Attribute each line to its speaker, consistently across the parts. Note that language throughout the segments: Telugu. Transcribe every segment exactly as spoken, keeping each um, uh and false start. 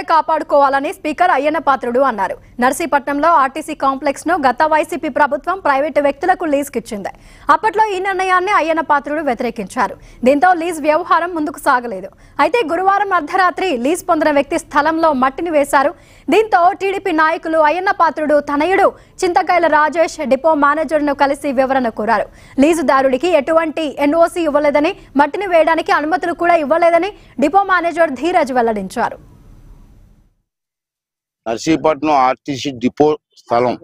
Speaker 1: నువ్వే కాపాడుకోవాలని స్పీకర్ అయ్యన్న పాత్రుడు అన్నారు. నర్సీపట్నంలో ఆర్టీసీ కాంప్లెక్స్ ను గత వైసీపీ ప్రభుత్వం ప్రైవేటు వ్యక్తులకు లీజుకి ఇచ్చింది. అప్పట్లో ఈ నిర్ణయాన్ని అయ్యన్న పాత్రుడు వ్యతిరేకించారు. దీంతో లీజ్ వ్యవహారం ముందుకు సాగలేదు. అయితే గురువారం అర్ధరాత్రి లీజ్ పొందిన వ్యక్తి స్థలంలో మట్టిని వేశారు. దీంతో టీడీపీ నాయకులు అయ్యన్న పాత్రుడు తనయుడు చింతకాయల రాజేష్ డిపో మేనేజర్ ను కలిసి వివరణ కోరారు. లీజుదారుడికి ఎటువంటి ఎన్ఓసీ ఇవ్వలేదని, మట్టిని వేయడానికి అనుమతులు కూడా ఇవ్వలేదని డిపో మేనేజర్ ధీరజ్ వెల్లడించారు.
Speaker 2: నర్సీపట్నం ఆర్టీసీ డిపో స్థలం,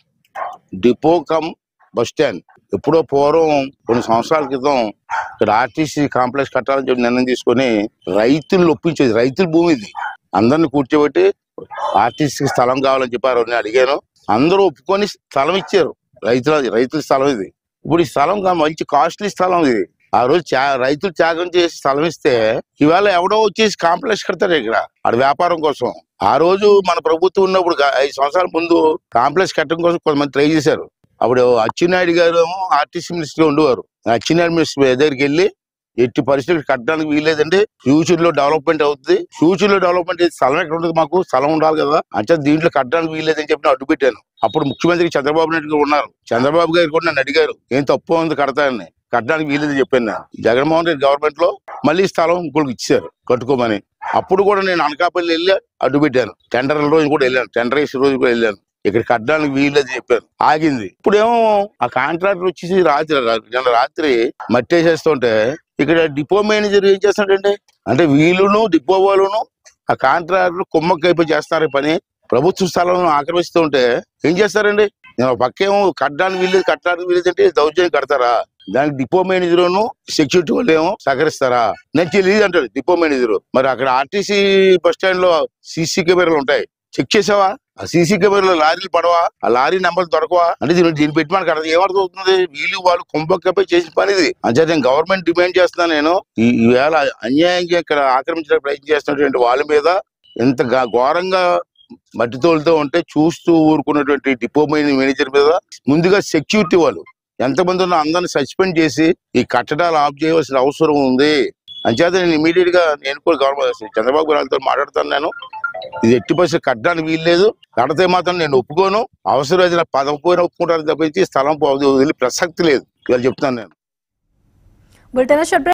Speaker 2: డిపో కమ్ బస్ స్టాండ్. ఎప్పుడో పూర్వం కొన్ని సంవత్సరాల క్రితం ఇక్కడ ఆర్టీసీ కాంప్లెక్స్ కట్టాలని చెప్పి నిర్ణయం తీసుకొని రైతులు ఒప్పించేది. రైతుల భూమి ఇది. అందరిని కూర్చోబెట్టి ఆర్టీసీకి స్థలం కావాలని చెప్పారు. నేను అడిగాను, అందరూ ఒప్పుకొని స్థలం ఇచ్చారు. రైతుల రైతుల స్థలం ఇది. ఇప్పుడు ఈ స్థలం మంచి కాస్ట్లీ స్థలం ఇది. ఆ రోజు రైతులు త్యాగం చేసి స్థలం ఇస్తే ఇవాళ ఎవడో వచ్చేసి కాంప్లెక్స్ కడతారు ఇక్కడ ఆడ వ్యాపారం కోసం. ఆ రోజు మన ప్రభుత్వం ఉన్నప్పుడు ఐదు సంవత్సరాల ముందు కాంప్లెక్స్ కట్టడం కోసం కొంతమంది ట్రై చేశారు. అప్పుడు అచ్చెన్నాయుడు గారు ఆర్టీసీ మినిస్టర్ ఉండేవారు. అచ్చెన్నాయుడు మినిస్టర్ దగ్గరికి వెళ్ళి ఎట్టి పరిస్థితులు కట్టడానికి వీల్లేదండి, ఫ్యూచర్ లో డెవలప్మెంట్ అవుతుంది, ఫ్యూచర్ లో డెవలప్మెంట్ స్థలం ఎక్కడ ఉంటుంది, మాకు స్థలం ఉండాలి కదా అంటే దీంట్లో కట్టడానికి వీల్లేదని చెప్పి అడ్డు పెట్టాను. అప్పుడు ముఖ్యమంత్రి చంద్రబాబు నాయుడు గారు ఉన్నారు. చంద్రబాబు గారు కూడా నన్ను అడిగారు, ఏం తప్పు ఉంది కడతానని. కట్టడానికి వీల్లేదని చెప్పాను నేను. జగన్మోహన్ రెడ్డి గవర్నమెంట్ లో మళ్ళీ స్థలం ఇంకోటికి ఇచ్చారు కట్టుకోమని. అప్పుడు కూడా నేను అనకాపల్లి వెళ్ళి అడ్డు పెట్టాను. టెండర్ రోజు కూడా వెళ్ళాను, టెండర్ వేసే రోజు కూడా వెళ్ళాను. ఇక్కడ కట్టడానికి వీల్లేదు చెప్పాను, ఆగింది. ఇప్పుడేమో ఆ కాంట్రాక్టర్ వచ్చేసి రాత్రి నిన్న రాత్రి మట్టి వేసేస్తుంటే ఇక్కడ డిపో మేనేజర్ ఏం చేస్తాడంటే, అంటే వీళ్ళును డిపో వాళ్ళును ఆ కాంట్రాక్టర్ కుమ్మక్కైపోయి చేస్తారు పని. ప్రభుత్వ స్థలం ఆక్రమిస్తూ ఉంటే ఏం చేస్తారండి? నేను పక్కేమో కట్టడానికి వీల్లేదు కట్టడానికి వీల్లేదు అంటే దౌర్జన్యం కడతారా? దానికి డిపో మేనేజర్ను సెక్యూరిటీ వాళ్ళు ఏమో సహకరిస్తారా? నేను తెలియదు అంటాడు డిపో మేనేజర్. మరి అక్కడ ఆర్టీసీ బస్ స్టాండ్ లో సీసీ కెమెరాలు ఉంటాయి, చెక్ చేసావా? ఆ సీసీ కెమెరాలో లారీలు పడవా? ఆ లారీ నెంబర్ దొరకవా? అంటే దీన్ని దీన్ని పెట్టి మనకు అర్థం ఏమర్థమవుతుంది? వీళ్ళు వాళ్ళు కుంభక్కపై చేసిన పని ఇది. అంటే నేను గవర్నమెంట్ డిమాండ్ చేస్తున్నాను. నేను ఈవేళ అన్యాయంగా ఇక్కడ ఆక్రమించడానికి ప్రయత్నం చేస్తున్నటువంటి వాళ్ళ మీద ఎంత ఘోరంగా మట్టి తోలుతూ ఉంటే చూస్తూ ఊరుకున్నటువంటి డిపో మేనేజర్ మీద ముందుగా సెక్యూరిటీ వాళ్ళు ఎంతమంది ఉన్నా అందరిని సస్పెండ్ చేసి ఈ కట్టడాలు ఆఫ్ చేయవలసిన అవసరం ఉంది. అంచేత నేను ఇమీడియట్ గా నేను కూడా గవర్నమెంట్ చంద్రబాబు నాయుడుతో మాట్లాడుతాను. నేను ఇది ఎట్టి పరిస్థితి కట్టడానికి వీల్లేదు, కడితే మాత్రం నేను ఒప్పుకోను, అవసరం అయితే పదం పోయిన ఒప్పుకుంటాను తప్పించి స్థలం వదిలి ప్రసక్తి లేదు. ఇలా చెప్తాను నేను.